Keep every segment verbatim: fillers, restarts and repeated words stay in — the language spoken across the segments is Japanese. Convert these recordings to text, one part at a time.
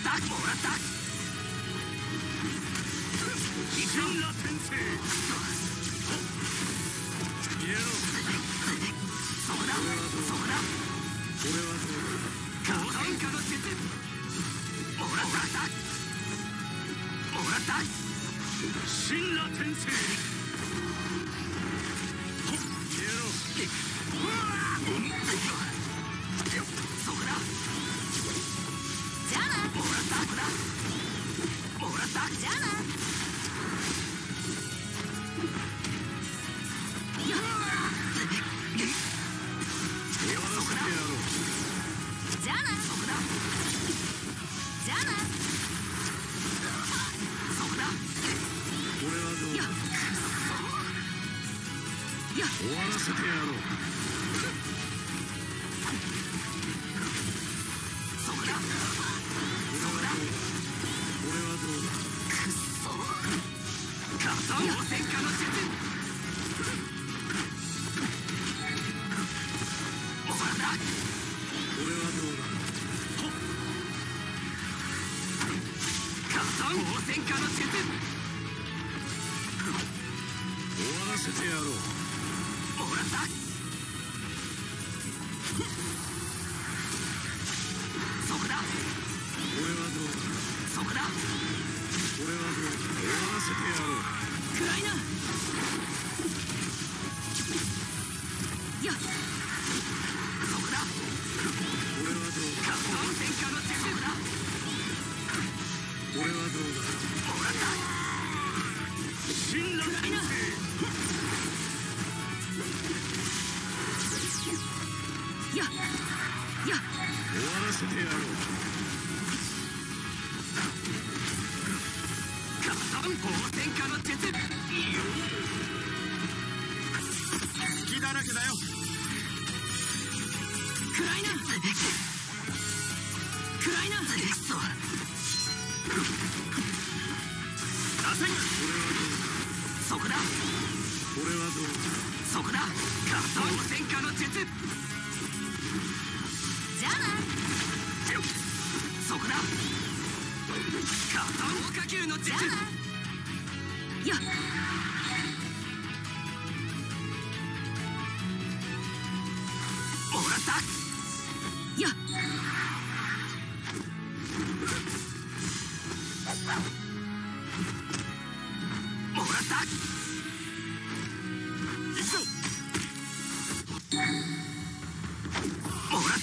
ったもらった。一瞬ら転生。消えろ。そこだそこだ。これはどうだ。変化の術。もらったもらった。神羅転生。消えろ。そこだ。じゃあな。もらったこだ。もらった。じゃあな。じゃあな。そこだ。じゃあな。そこだ。これはどうだ。終わらせてやろう。そこだ。そこだ。これはどうだ。くっそ。火山汚染化の術。終わった。これはどうだ。火山汚染化の術。終わらせてやろう。もらった。そこだ。これはどうだ。そこだ。これはどうだ。終わらせてやろう。暗いな。やっ。そこだ。これはどうだ。火山汚染化の術だ。これはどうだ。もらった。神羅転生。やっやっ。終わらせてやろう。火山汚染化の術。隙だらけだよ。暗いな。暗いな。くそ。出せん。これはどうだ。そこだ。これはどうだ。そこだ。火山汚染化の術。じゃあな。そこだ。火山放火球の術。じゃあな。やっ。もらった。やっ。もらった。行くぞ。もらった。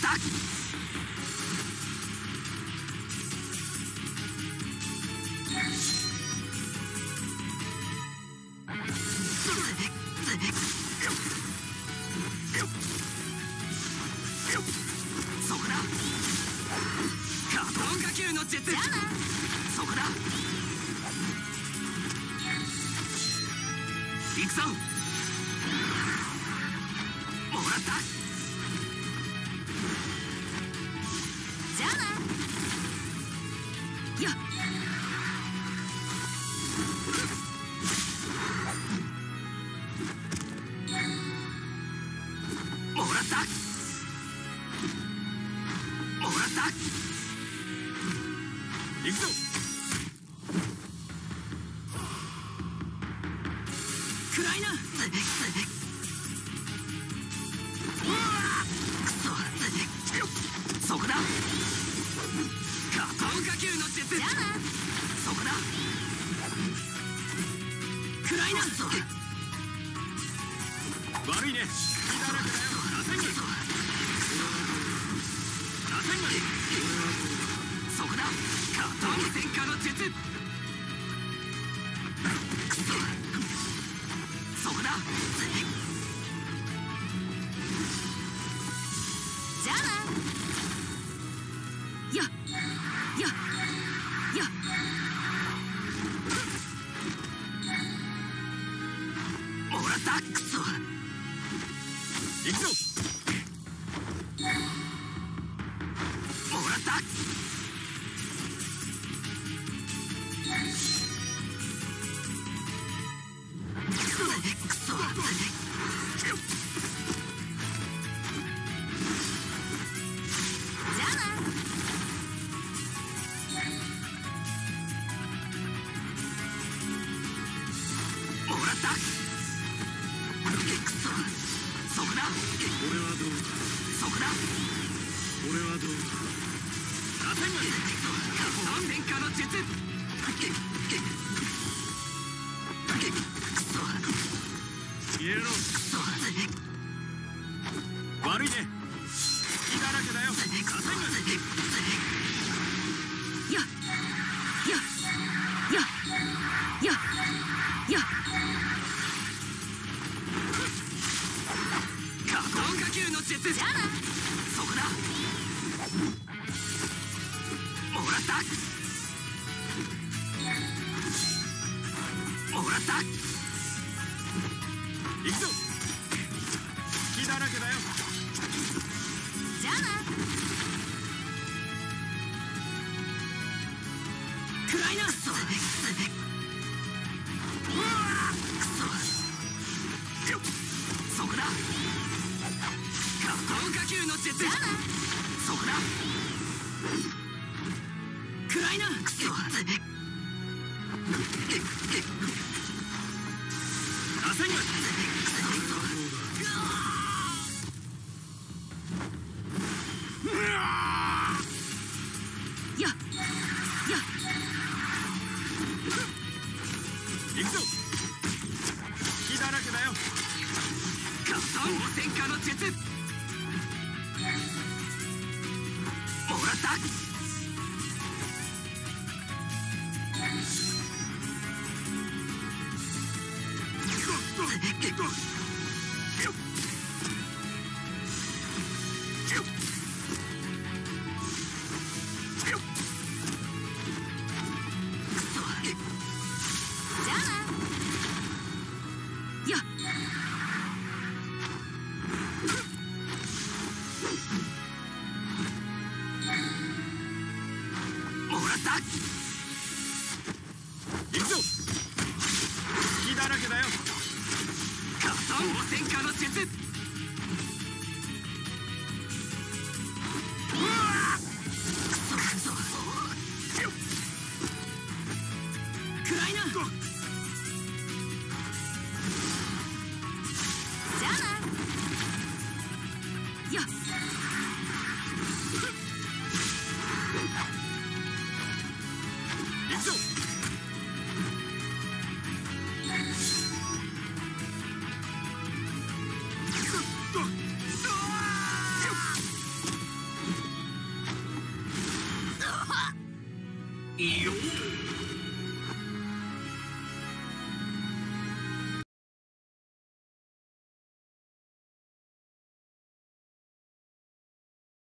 そこだ。火山火球の術。じゃあな。そこだ。行くぞ。もらった。じゃあな。やっ。もらった。もらった。行くぞ。暗いな。そこだ。火山火球の術。じゃあな。そこだ。暗いな。悪いね。隙だらけだよ。打線が。打線が。そこだ。火山汚染化の術。くそ。そこだ。じゃあな。やっやっやっ。もらった。くそ。行くぞ。もらった。くそ。じゃあな。 ったくそそこだ俺はどうだそこだ俺はどうだアセンム仮想戦火の術くそ消えろくそ悪いね隙だらけだよアセンムややややや加工火球の術じゃあなそこだもらったもらった行くぞ隙だらけだよじゃあな暗いなくそうわくそよっそこだ加工火球の術じゃあなそこだ暗いなくそアセングやや行くぞ隙だらけだよ加算汚染化の術もらったじゃあなやもらった行くぞ隙だらけだよ加算汚染化の術うわくそくそ暗いなじゃあなや行くぞよっ